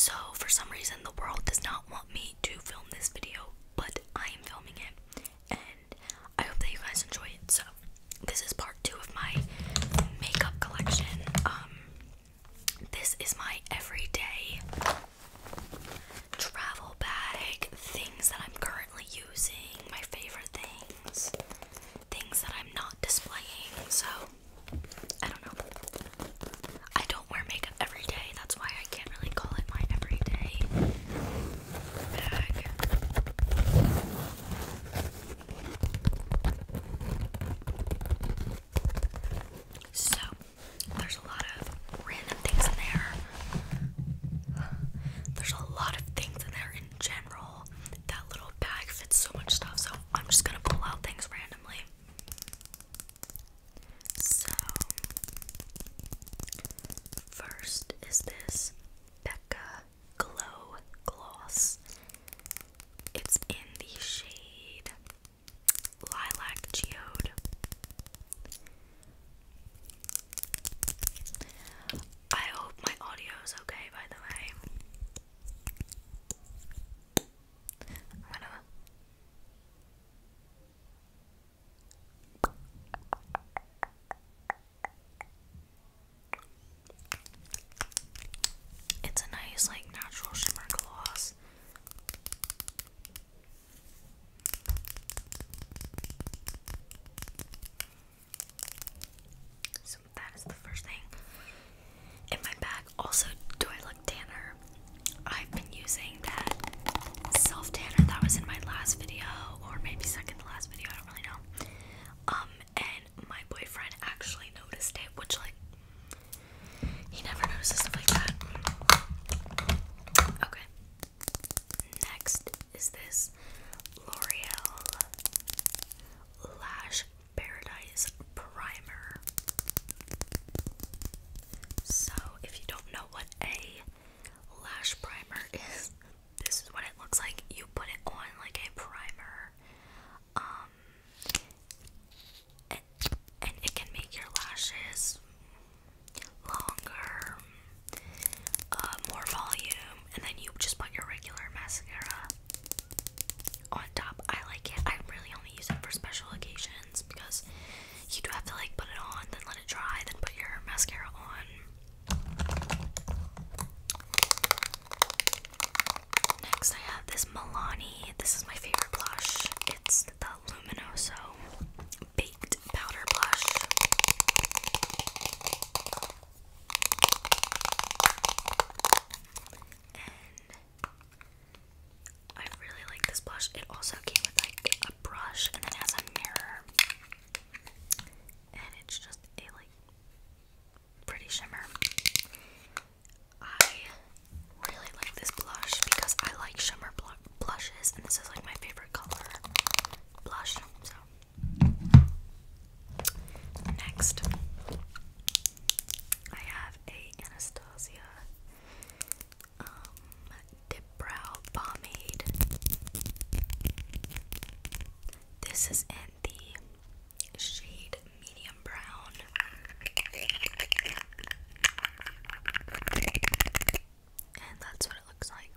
So for some reason the world does not want me to film this video, but I am filming it, and I hope that you guys enjoy it. So this is part 2 of my makeup collection. This is my everyday travel bag, things that I'm currently using, my favorite things, things that I'm not displaying. So I don't know. I don't wear makeup every day, that's why I can't really call it my everyday bag. So there's a lot of random things in there. There's a lot of things in there in general. That little bag fits so much stuff, so I'm just gonna pull out things randomly. So first is this Becca Glow Gloss. It's in the shade Lilac Geode. I hope my audio is okay, by the way. It's a nice, like, natural shimmer gloss. So that is the first thing in my bag. Also, do I look tanner? I've been using that self tanner that was in my last video, or maybe second to last video, I don't really know. And my boyfriend actually noticed it, which, like, he never notices stuff like that. Okay. Next is this L'Oreal Lash Paradise Primer. So, if you don't know what a lash primer is, this is what it looks like. You put it on like a primer, and it can make your lashes longer, more volume, and then you just put your regular mascara on top. I like it. I really only use it for special occasions because you do have to, like, put it on, then let it dry, then put your mascara on. Next I have this Milani. This is my favorite blush. It's the Luminoso Baked Powder Blush. And I really like this blush. It also came with, like, a brush, and then it has a mirror. And it's just a, like, pretty shimmer. I really like this blush because I like shimmer blushes, and this is, like, my favorite color blush. So next I have a Anastasia Dip Brow Pomade. This is in the shade Medium Brown. And that's what it looks like.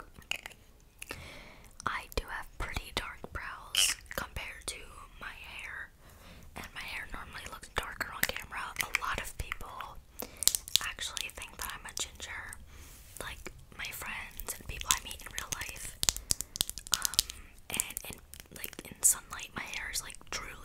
I do have pretty dark brows compared to my hair, and my hair normally looks darker on camera. A lot of people actually think that I'm a ginger, like my friends and people I meet in real life. And in sunlight my hair is, like, truly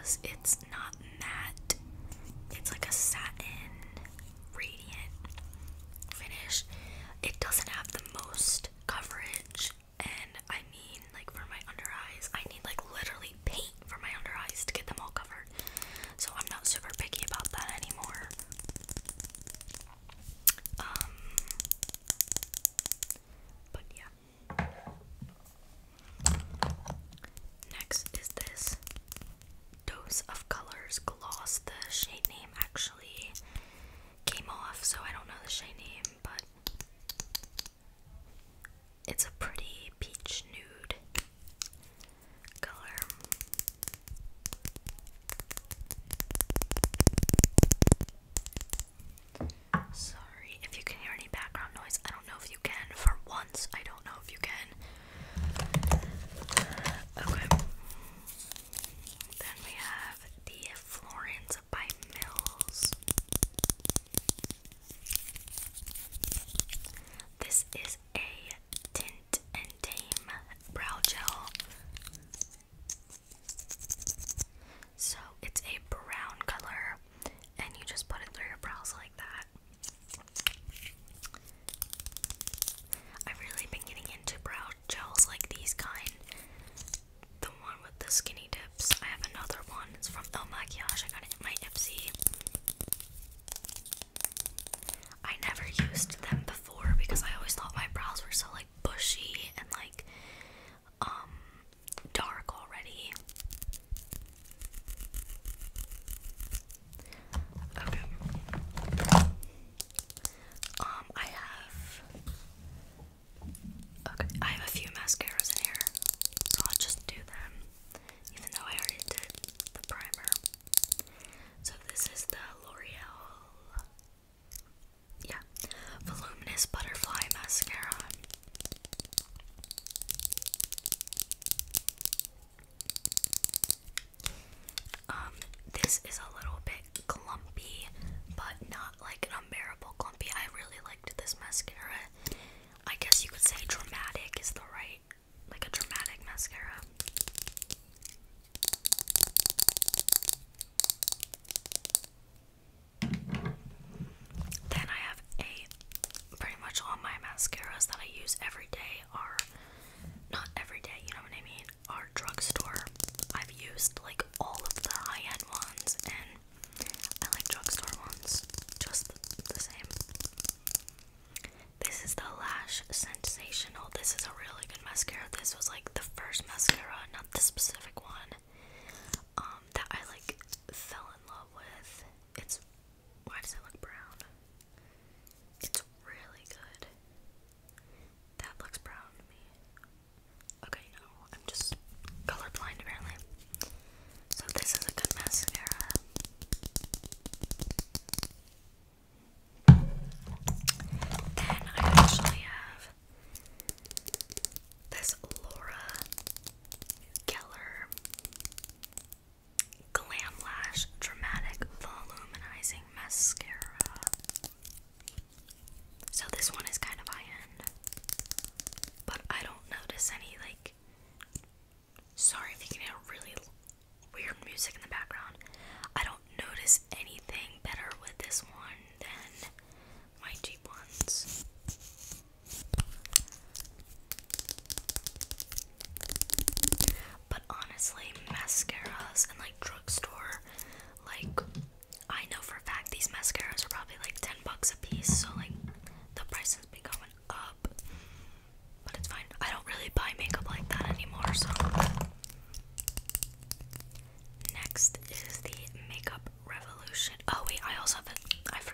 because it's not matte. It's like a satin radiant finish. It doesn't have the most coverage, and I mean, like, for my under eyes, I need like literally paint for my under eyes to get them all covered. So I'm not super picky about that anymore. But yeah. Next is this Dose of Colors gloss. The shade name actually came off, so I don't know the shade name, but it's a pretty peach nude color. Sorry if you can hear any background noise. I don't know if you can. For once, I don't know if you can. Okay. Then we have the Florence by Mills. This is a Tint and Tame brow gel. So it's a brown color, and you just put it through your brows like that. I've really been getting into brow gels like these kind. The one with the skinny tips. I have another one. It's from El Maquiage. I got it in my Ipsy. I never used them before because I always thought my brows were so like bushy and like dark already. Okay. I have a few mascaras in here, so I'll just do them, even though I already did the primer. So this is the L'Oreal, yeah, Voluminous Butterfly Mascara. This is a little bit clumpy, but not like an unbearable clumpy. I really liked this mascara. I guess you could say dramatic is the right, like a dramatic mascara. Then I have pretty much all my mascaras that I use every day are, not every day, you know what I mean, are drugstore. I've used like all of the high-end ones, and I like drugstore ones just the same. This is the Lash Sensational. This is a really good mascara. This was like the first mascara, not the specific one, that I like fell in love with. It's, why does it look brown? It's really good. That looks brown to me. Okay, no, I'm just colorblind apparently. So this is a good mascara. Then I actually have this Laura Geller Glam Lash Dramatic Voluminizing Mascara. So this one is kind of high-end, but I don't notice any, like, sorry if you can hear really weird music in the background. I don't notice anything better with this one than my cheap ones. But honestly, mascaras and like drugstore, like, I know for a fact these mascaras are probably like $10 a piece, so like the price has been going up. But it's fine. I don't really buy makeup like that anymore, so. Next is the Makeup Revolution. Oh wait, I also have it. I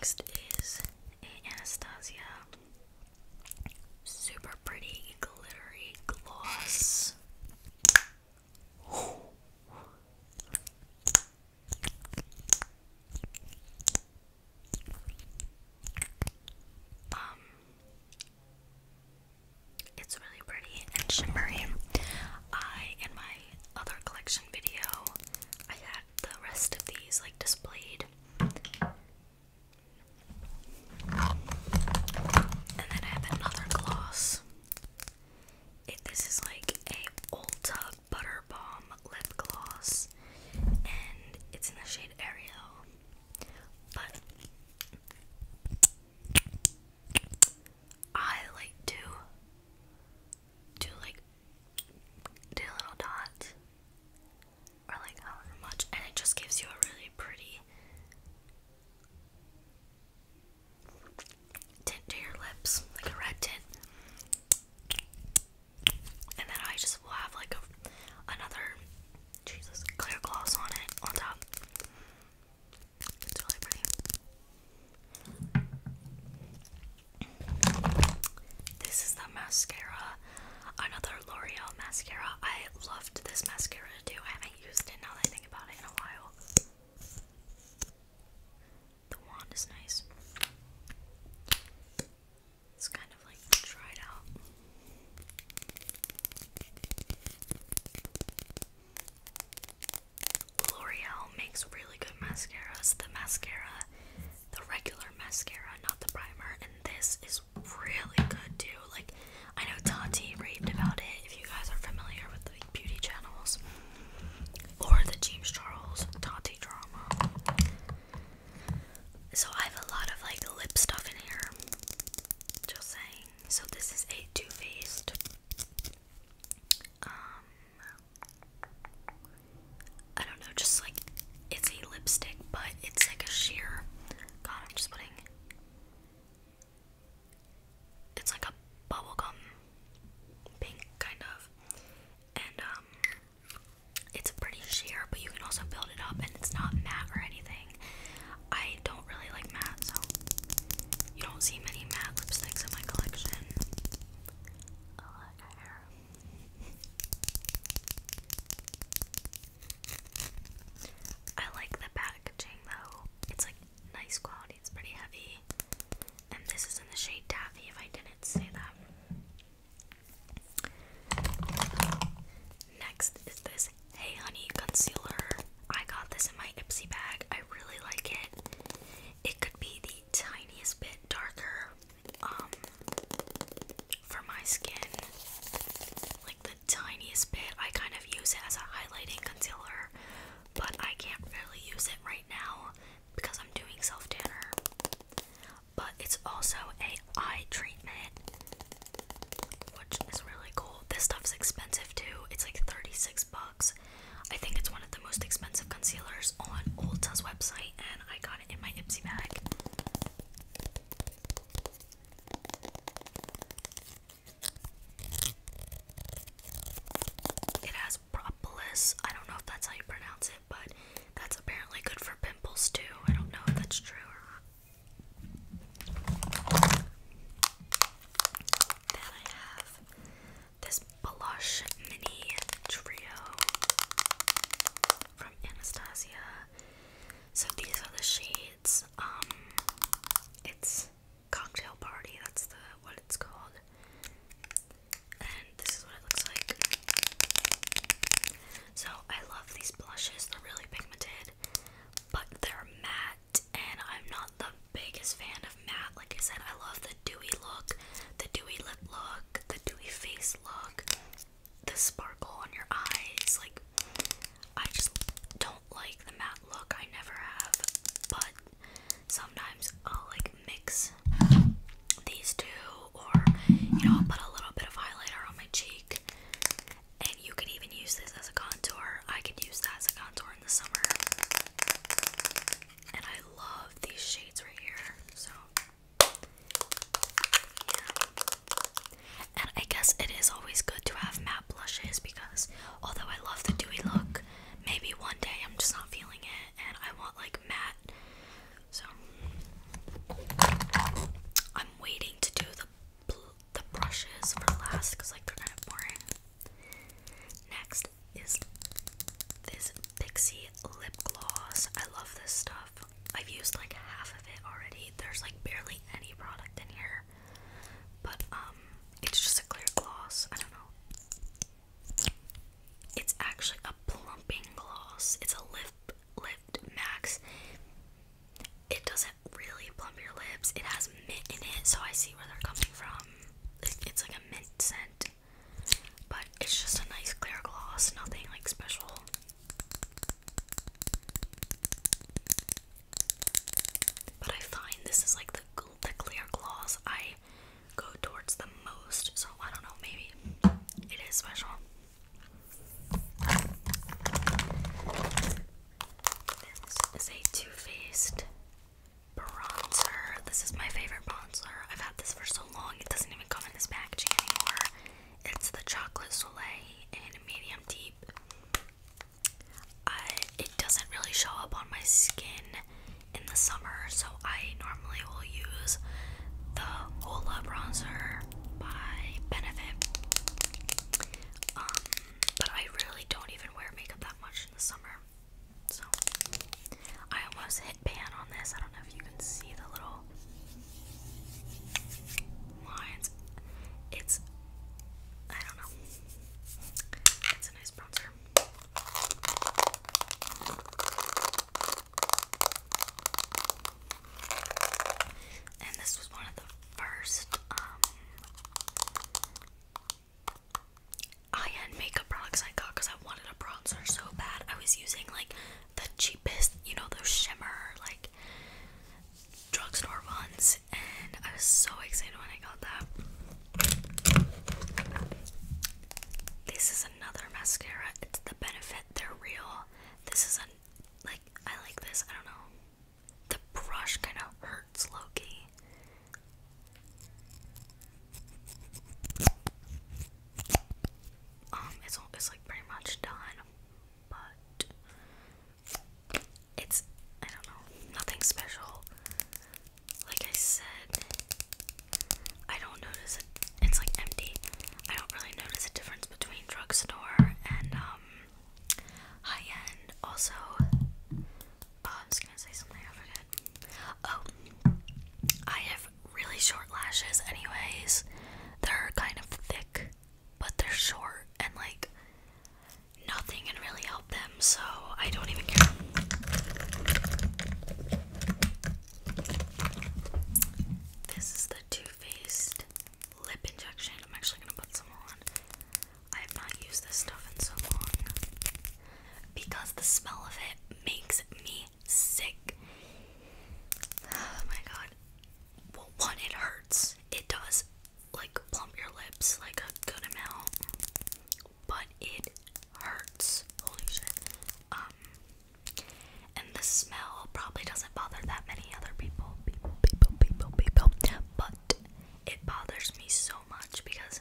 Next is a Anastasia super pretty glittery gloss. It's really pretty and shimmery. In my other collection video, I had the rest of these like displayed. And then I have another gloss. This is like a Ulta Butter Balm lip gloss, and it's in the shade Ariel. But I like to do a little dot, or like however much, and it just gives you a really pretty tint to your lips, like a red tint. And then I just will have like another clear gloss on it on top. It's really pretty. This is the mascara, another L'Oreal mascara. I loved this mascara too. I haven't used it now that I think about it in a while. The wand is nice. It's kind of like dried out. L'Oreal makes really good mascaras. The regular mascara, not the primer, and this is really good too. Like, I know Tati raved about it, if you guys are familiar with the beauty channels, or the James Charles Tati drama. So I have a lot of like lip stuff in here, just saying. So this is a Too Faced I don't know, just like, it's a lipstick, but it's like a sheer, God, I'm just putting, it's like a bubblegum pink, kind of, and, it's a pretty sheer, but you can also build it up, and it's not matte or anything. I don't really like matte, so you don't see many matte lipsticks in my collection. I like her hair. I like the packaging though. It's like nice quality. It's pretty heavy. And this is in the shade Taffy, if I didn't say that. Next is this Hey Honey concealer. I got this in my Ipsy bag. I really like it. It could be the tiniest bit darker for my skin. Like the tiniest bit. I kind of use it as a highlighting concealer, but I can't really use it right now because I'm doing self-tanner. But it's also a eye treatment, which is really cool. This stuff's expensive too. It's like 36 bucks. I think it's one of the most expensive concealers on Ulta's website, and I got it in my Ipsy bag. It has propolis. I don't know if that's how you pronounce it, but that's apparently good for pimples too. I don't know if that's true or not. Then I have this blush mini trio from Anastasia. So these are the shades. It's Cocktail Party, that's what it's called. And this is what it looks like. So I love these blushes. They're really pigmented, but they're matte, and I'm not the biggest fan of matte. Like I said, I love the dewy look, the dewy lip look, the dewy face look, the sparkle on your eyes. Like, I just don't like the matte look. I never have, but sometimes I'll like mix lips. It has mint in it, so I see where they're coming from. It's like a mint scent, but it's just a nice clear gloss, nothing like special. But I find this is like the clear gloss I go towards the most, so I don't know, maybe it is special. This is a Too Faced bronzer. This is my favorite bronzer. I've had this for so long, it doesn't even come in this packaging anymore. It's the Chocolate Soleil in medium deep. It doesn't really show up on my skin in the summer, so I normally will use the Hola bronzer by Benefit. But I really don't even wear makeup that much in the summer, so I almost hit pan on this. I don't know if you can see the little lines. I don't know. It's a nice bronzer. And this was one of the first high-end makeup products I got because I wanted a bronzer so bad. I was using like the cheapest, you know, those shimmer like drugstore ones, and I was so excited when I got that. This is another mascara. It's the Benefit. They're real. This is I like this. I don't know. The brush kind of hurts low-key. It's like pretty much done, but it's, I don't know, nothing special. Like I said, I don't notice it. It's like empty. I don't really notice a difference between drugstore and high end. Also, I'm just gonna say something I forget. Oh, I have really short lashes anyways. They're kind of thick, but they're short, and like nothing can really help them, so I don't even care. This is the Too Faced lip injection. I'm actually gonna put some on. I have not used this stuff in so long because the smell of it makes me sick. Oh my god. Well, one, it hurts. It does like plump your lips like a good amount, but it hurts. Holy shit. And the smell probably doesn't bother that many other people, but it bothers me so much because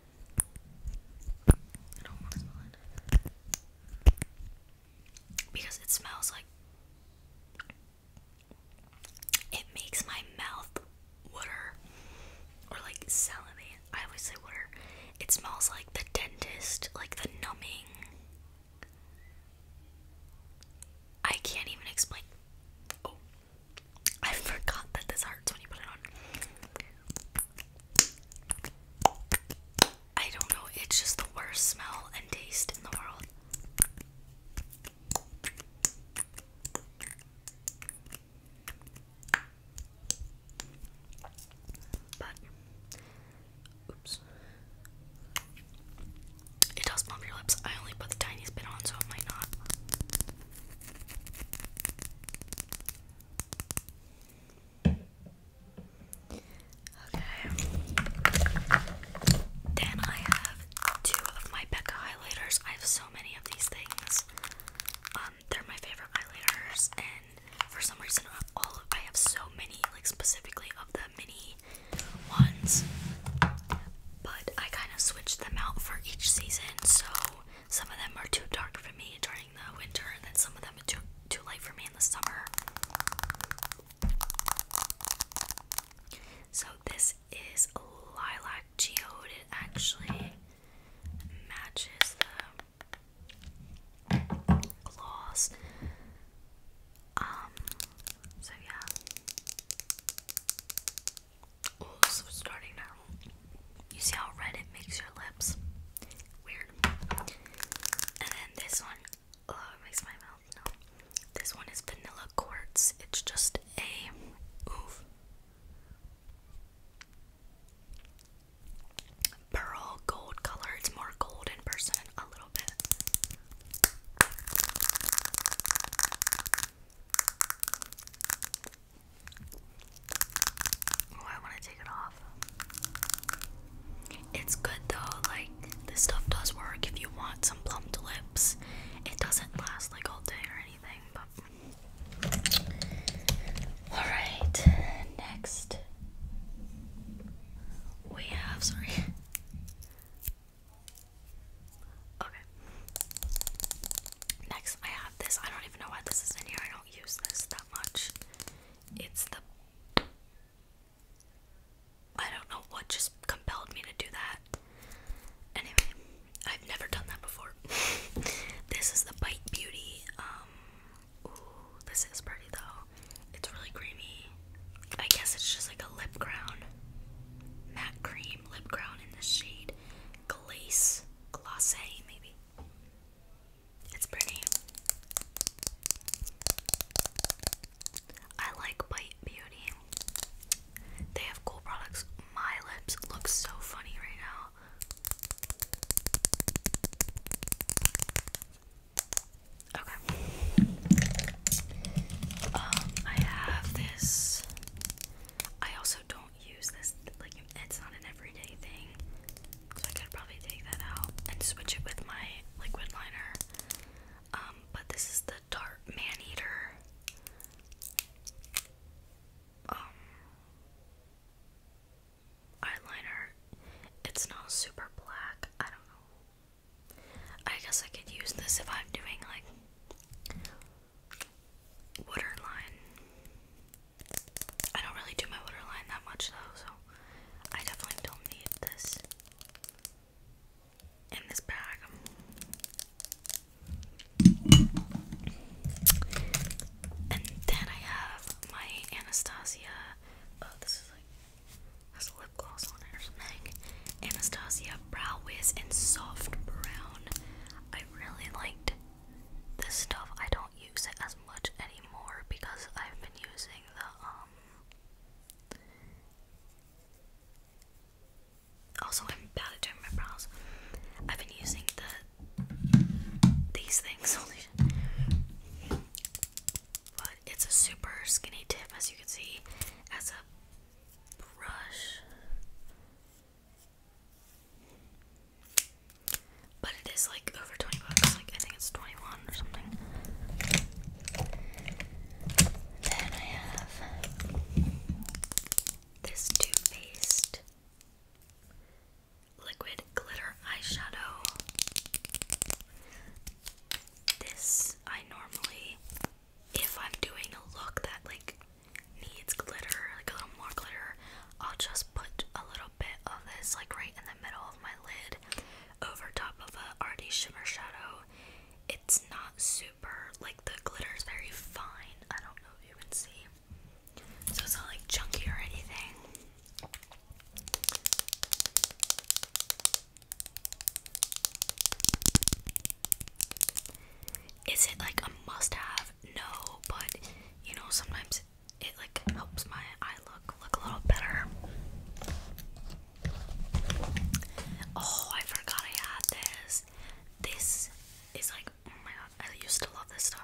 I don't want to smell it. Because it smells like, it makes my mouth water, or like salivate. I always say water. It smells like the dentist, like the numbing. I can't even explain. Oh, I forgot that this hurts when you put it on. is in soft brown. I really liked this stuff. I don't use it as much anymore because I've been using the also I'm bad at doing my brows. I've been using these things, but it's a super skinny tip, as you can see, as a brush. But it is like over 20 bucks. Like I think it's 21 or something. Then I have this Too Faced liquid glitter eyeshadow. This I normally, if I'm doing a look that like needs glitter, like a little more glitter, I'll just put a little bit of this like right in the middle of my lid over top of a already shimmer shadow. It's not super, like the glitter is very fine. I don't know if you can see. So it's not like chunky or anything. Is it like a must have? No, but you know, sometimes it like helps my eye look a little better. Oh, I forgot I had this. This is like, oh my god, I used to love this stuff.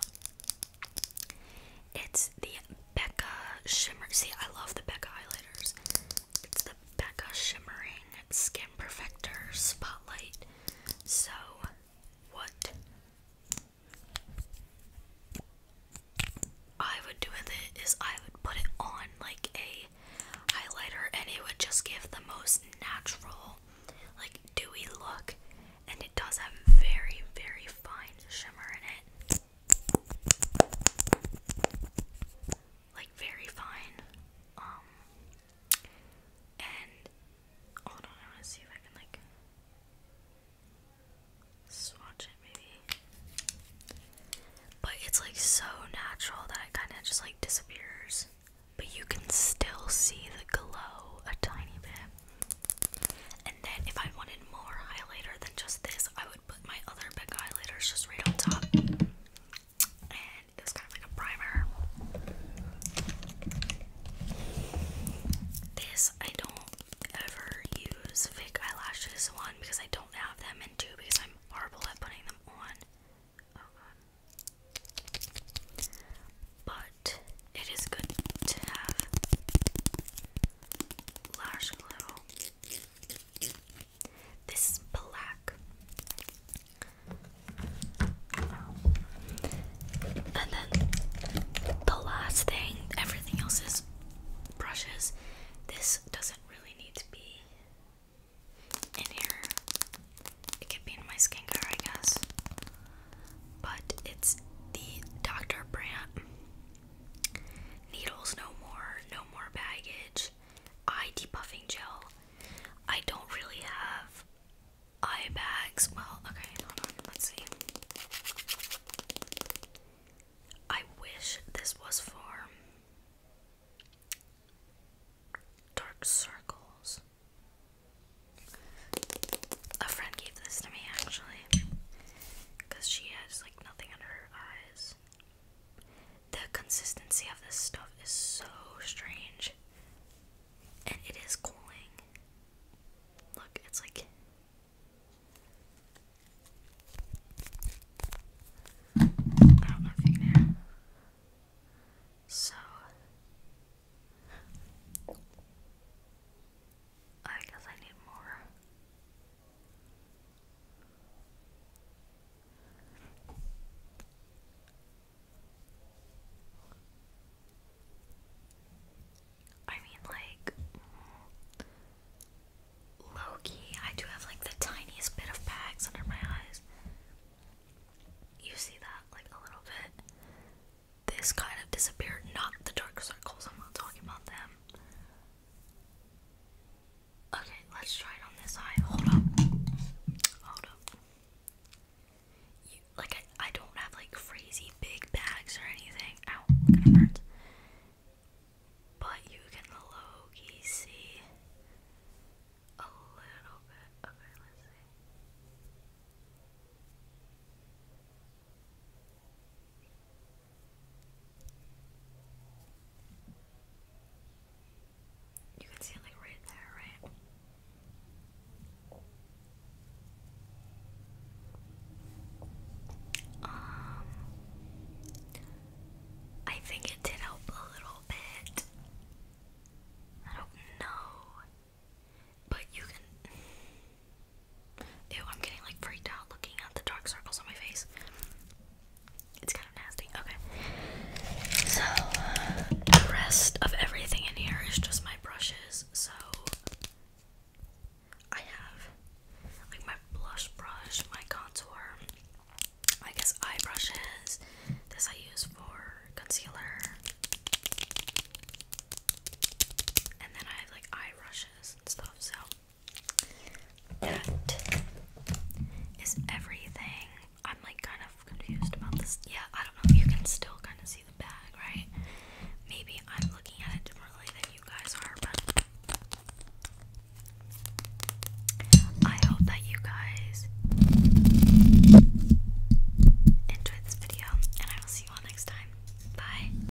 It's the Becca Shimmer. See, I love the Becca highlighters. It's the Becca Shimmering Skin Perfector Spotlight. So, what I would do with it is I would put it on like a highlighter and it would just give the most natural, like dewy look, and it does have very, very fine shimmer in it. Like very fine. And hold on, I wanna see if I can like swatch it maybe. But it's like so natural that it kinda just like disappears. But you can still see the glow a tiny bit. And then if I wanted more highlighter than just this, I would put my other Becca highlighters just right on top. And it's kind of like a primer. This I don't ever use fake eyelashes, one because I don't have them, and two because I'm horrible at putting them on. Oh god. But it is good to have lash glue. This is black. And then the last thing, everything else is brushes. This doesn't really need to be in here. It could be in my skincare, I guess. But it's the Dr. Brandt Needles No More Baggage Eye Depuffing Gel. I don't really have eye bags. Well, okay, hold on, let's see. I wish this was for dark circles. A friend gave this to me actually, because she has like nothing under her eyes. The consistency of this stuff is so strange, and it is cooling. Look, it's like